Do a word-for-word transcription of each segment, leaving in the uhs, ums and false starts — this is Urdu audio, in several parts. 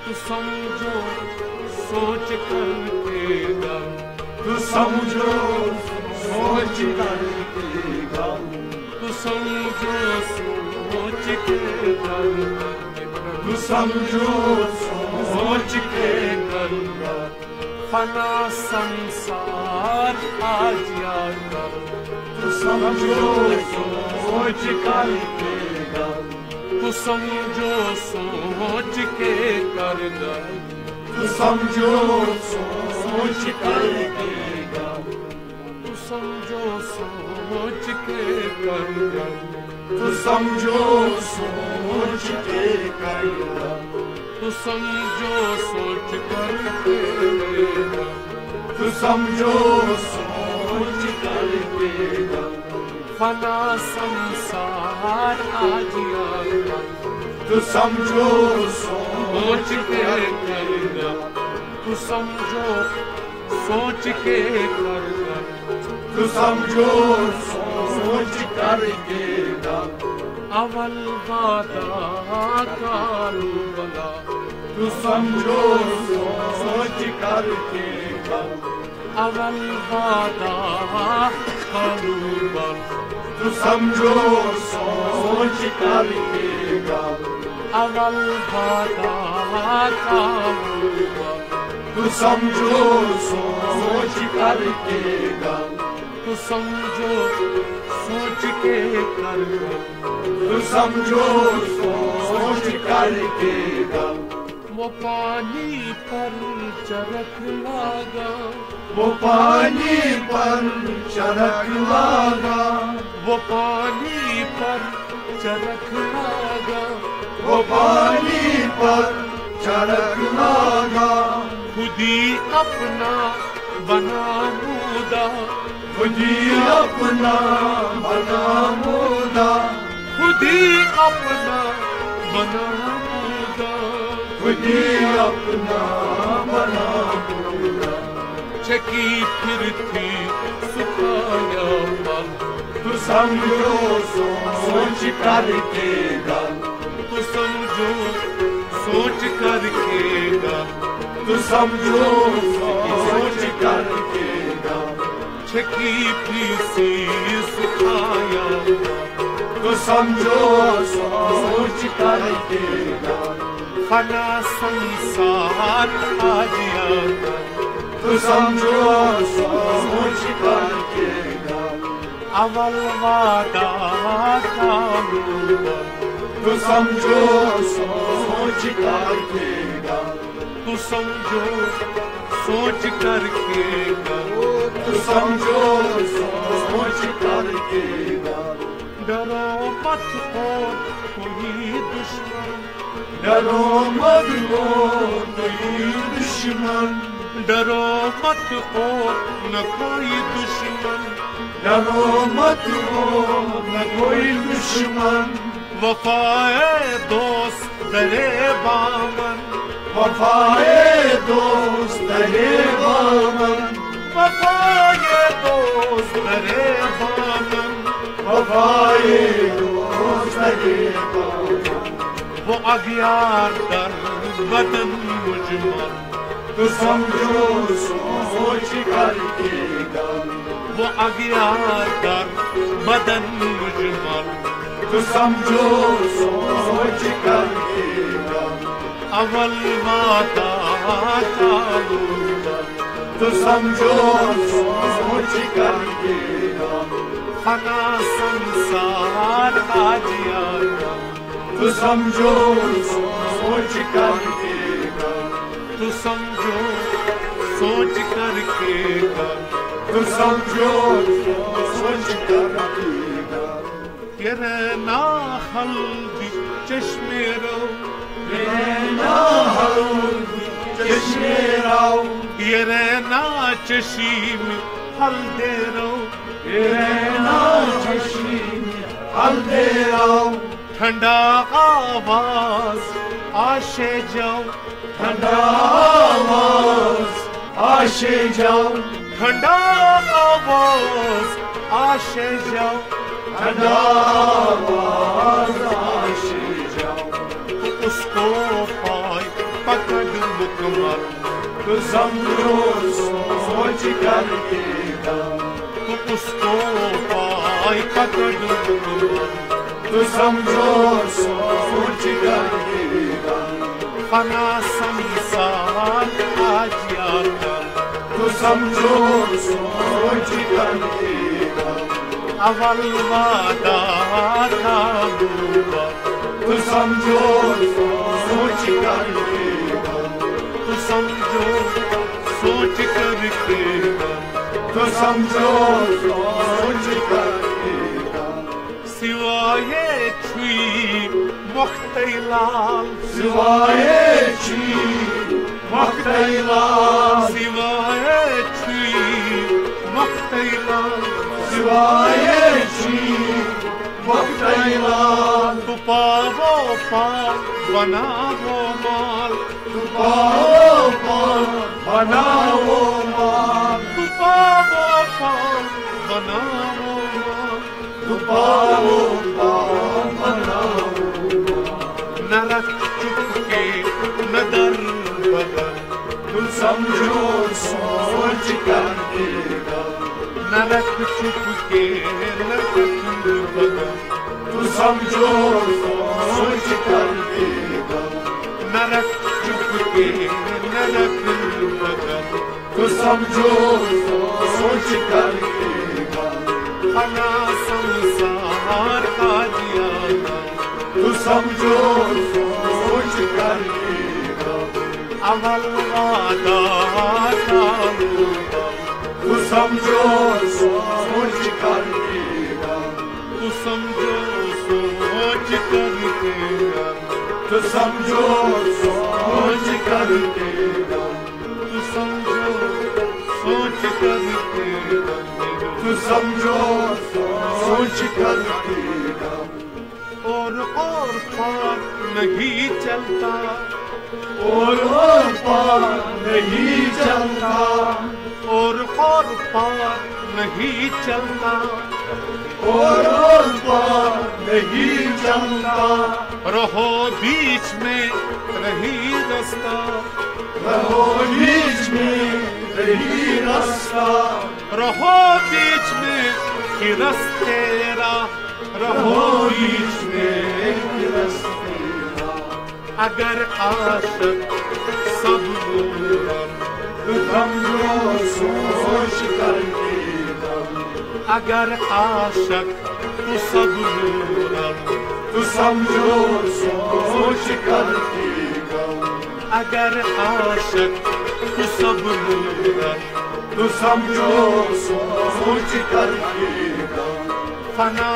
تو سمجھو سوچ کر کے غم، تو سمجھو سوچ کر کے غم، تو سمجھو سوچ کے غم، تو سمجھو سوچ کے غم، فنا سنسار آج یا کل، تو سمجھو سوچ کر کے غم، تو سمجھو سوچ کے کر غم، تو سمجھو سوچ کر کے غم، تو سمجھو سوچ کے کر غم، تو سمجھو سوچ کے کر غم، تو سمجھو سوچ کر کے غم، تو سمجھو سوچ کر کے غم، فنا سنسار آج یا کل، تو سمجھو سوچ سوچ کے کر غم، تو سمجھو سوچ کے کر غم، تو سمجھو سوچ کر کے غم، اول وعدہ کالو بلا، تو سمجھو سوچ کر کے غم، اول وعدہ کالو بلا، تو سمجھو سوچ کر کے غم، اول وعدہ کالو بلا، تو سمجھو سوچ کر کے غم، تو سمجھو سوچ کے کر غم، تو سمجھو سوچ کر کے غم، وہ پانی پر چرخ لاگا، وہ پانی پر چرخ لاگا، وہ پانی پر چرخ لاگا، وہ پانی پر چرخ لاگا، خود ہی اپنا بنا مودا، خود ہی اپنا بنا مودا، خود ہی اپنا بنا مودا، خود ہی اپنا بنا مودا، چکی پھرتی سکھایا پل، تو سمجھو سوچ کر کے غم، تو سمجھو سوچ کر کے غم، تو سمجھو سوچ کر کے غم، چکی پھیسی سکھایا پل، تو سمجھو سوچ کر کے غم، فنا سنسار آج یا کل، تو سمجھو سوچ کر کے غم، اول وعدہ کالو بلا، تو سمجھو سوچ کر کے غم، تو سمجھو سوچ کر کے غم، تو سمجھو سوچ کر کے غم، ڈرو مت ہو کوئی دشمن، ڈرو مت ہو کوئی دشمن، ڈرو مت ہو نہ کوئی دشمن، ڈرو مت ہو نہ کوئی دشمن، وفائے دوست درے بامن، وفائے دوست رہے بامن، وفائے دوست درے بامن، وفائے دوست رہے بامن، وہ اغیار در بدن مجمر، تو سمجھو سوچ کر کے غم، وہ اغیار در بدن مجمر، تو سمجھو سوچ کر کے غم، اول وعدہ کالو بلا، تو سمجھو سوچ کر کے غم، فنا سنسار آج یا کل، تو سمجھو سوچ کر کے غم، تو سمجھو سوچ کر کے غم، تو سمجھو سوچ کر کے غم، یہ رہنا ہلدی چشمے رو، رہنا ہلدی چشمے رو، یہ رہنا چشیم ہلدے رو، یہ رہنا چشمے ہلدے رو، ٹھنڈا آواز آشے جاؤ، ٹھنڈا آواز آشے جاؤ، ٹھنڈا آواز آشے جاؤ، ٹھنڈا آواز آشے جاؤ، اس کو پائے پکڑ مکمل تو سمجھو سوچ کر کے غم تو اس کو پائے پکڑ مکمل تو سمجھو سوچ کر کے غم فنا سنسار آج یا کل تو سمجھو سوچ کر کے غم اول وعدہ تھا ہوا تو سمجھو سوچ کر کے غم تو سمجھو سوچ کر کے تو سمجھو سوچ کر کے غم سوائے چھوئی مختی لال سوائے چھی مختی لال سوائے چھوئی مختی لال سوائے چھی مختی لال تو پاو پال بناو مال تو پاؤ پال بناؤ مال تو پاو پال بناو مال تو پاؤ پال بناؤ نہ رکھ چپ کے نہ در بدر تو سمجھو سوچ کر کے غم نہ رکھ چپ کے نہ در بدر تو سمجھو سوچ کر کے غم نہ رکھ چپ کے نہ رکھ بدر تو سمجھو سوچ کر کے غم فنا سنسار کا دیا تو سمجھو سوچ کر کے غم اول وعدہ تھا ہوا تو سمجھو سوچ کر کے غم تو سمجھو سوچ کر کے تو سمجھو سوچ کر کے غم تو سمجھو سوچ کر کے تو سمجھو سوچ کر کے غم اور اور پار نہیں چلتا اور اور پار نہیں چلتا اور اور پار نہیں چلتا اور اور پار نہیں چلتا رہو بیچ میں رہی رستہ رہو بیچ میں رہی راستہ رہو بیچ میں کہ رستے راہ رہو بیچ میں رستے اگر عاشق سب نور تو سمجھو سوچ کر کے غم اگر عاشق تو سب نور تو سمجھو سوچ کر کے غم اگر عاشق تو سب نور تو سمجھو سوچ کر کے غم فنا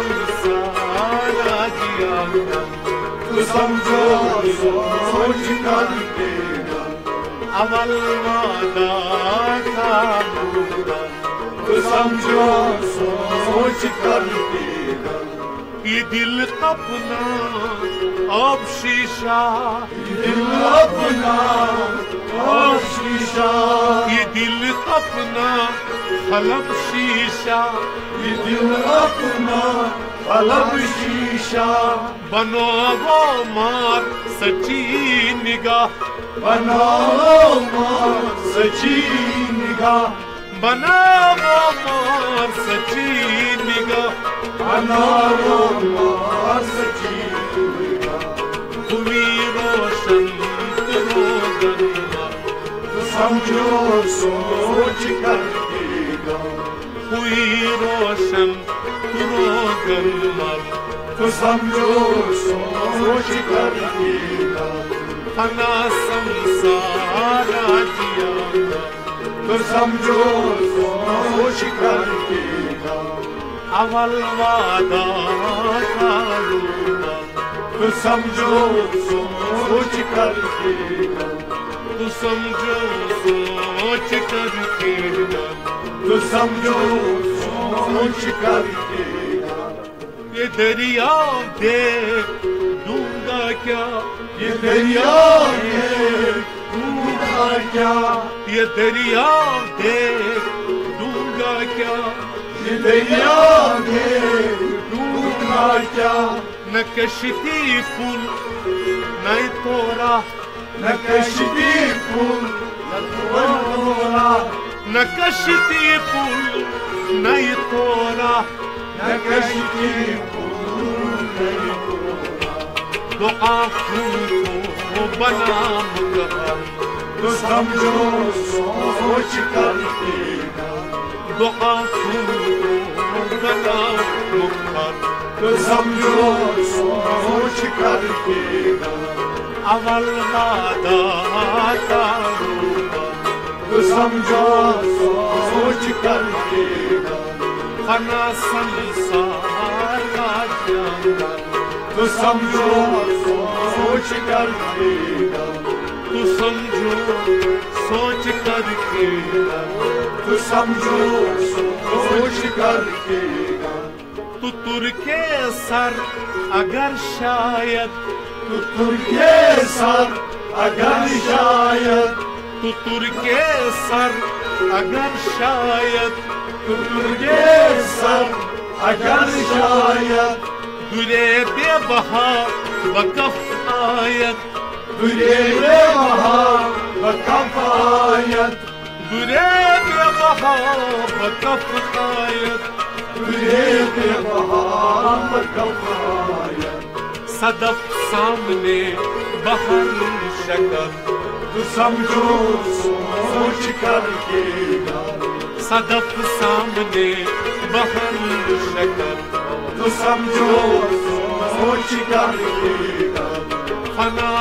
سنسار آجیا تو سمجھو سوچ کر کے غم اول وعدہ تھا ہوا تو سمجھو سوچ کر کے غم یہ دل اپنا اب شیشہ دل اپنا اور شیشہ یہ دل اپنا قلب شیشہ یہ دل اپنا قلب شیشہ بنو وہ مار سچی نگاہ بناؤ ماں سچی نگاہ بناو مار سچی نگاہ بناؤ ماں سچی نگاہ ہوئی روشن تو روگن تو سمجھو سوچ کر کے غم ہوئی روشن تو روگن تو سمجھو سوچ کر کے غم فنا سنسار آجیا تو سمجھو سوچ کر کے غم اول وعدہ تھا ہوا تو سمجھو سوچ کر کے غم تو سمجھو سوچ کر کے تو سمجھو سوچ کر کے غم یہ دریا دیکھ دوں گا کیا یہ دریا ہے دوں گا کیا یہ دریا دیکھ دوں گا کیا یہ دریا ہے دوں گا کیا نہ کشتی پل نہ توڑا نکشتی پل نتورا نکشتی پل نئی تورا نکشتی پل نئی تورا دعا خون کو بنا مقرر تو سمجھو سوچ کر کے دعا خون کو بنا مقرر تو سمجھو سوچ کر کے اول وعدہ کروں تو سمجھو سوچ کر کے فنا سنسار کا جنگل تو سمجھو سوچ کر کے تو سمجھو سوچ کر کے تو سمجھو سوچ کر کے تو تر کے سر اگر شاید تو تر کے سر اگر شاید تو تر کے سر اگر شاید تو تر کے سر اگر شاید درے بے بہا وقف آیت درے بے بہا وقف آیت درے بے بہا وقف آیت درے بے بہا وقف آیت صدف سامنے بہر شکر تو سمجھو سوچ کر کے صدف سامنے بہر شکر تو سمجھو سوچ کر کے فنا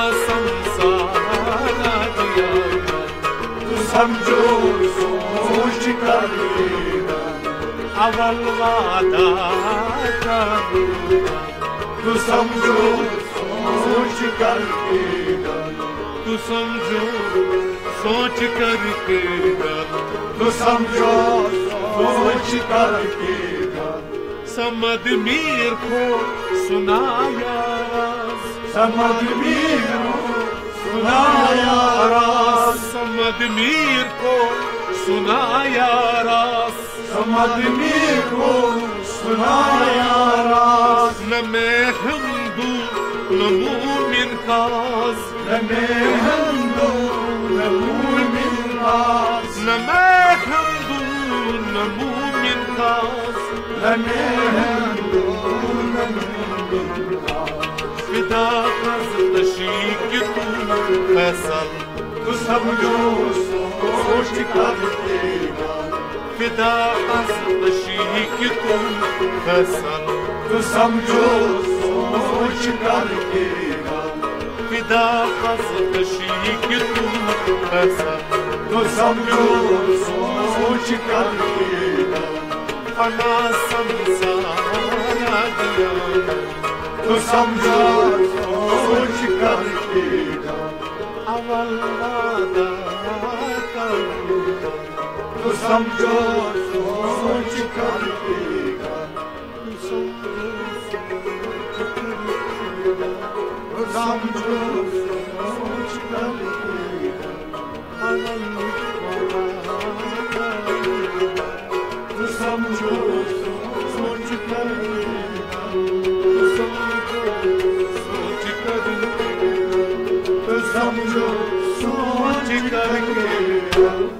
سمسار دیا تو سمجھو سوچ کر کے اول وعدہ کروں تو سمجھو سوچ کر کے تو سمجھو سوچ کر کے تو سمجھو سوچ کر کے سمد میر کو سنایا راز سمد میر کو سنایا راز سمد میر کو سنایا راز سمد میر کو سنایا راز نہ میں ہندو نہ مومن کاز نہ میں ہندو نہ مومن کاز نہ میں ہندو نہ مومن کاز نہ میں ہندو نہ مومن کاز فدا قزدشی کی تو فیصل تو سمجھو سوچ کر کے فدا قزدشی کی تو فیصل تو سمجھو سوچ کر کے فدا قزدشی کی تو فیصل تو سمجھو سوچ کر کے فنا سمسار دیا تو سمجھو سوچ کر کے اول وعدہ کروں تو سمجھو سوچ کر کے تو سمجھو سوچ کر کے اول وعدہ تو سمجھو سوچ کر کے سوچ کر تو سمجھو سوچ کر کے